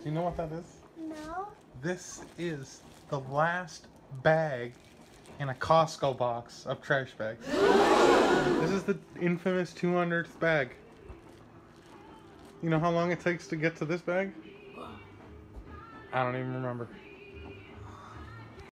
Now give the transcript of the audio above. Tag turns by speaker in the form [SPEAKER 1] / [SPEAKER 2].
[SPEAKER 1] Do you know what that is?
[SPEAKER 2] No.
[SPEAKER 1] This is the last bag in a Costco box of trash bags. This is the infamous 200th bag. You know how long it takes to get to this bag? I don't even remember.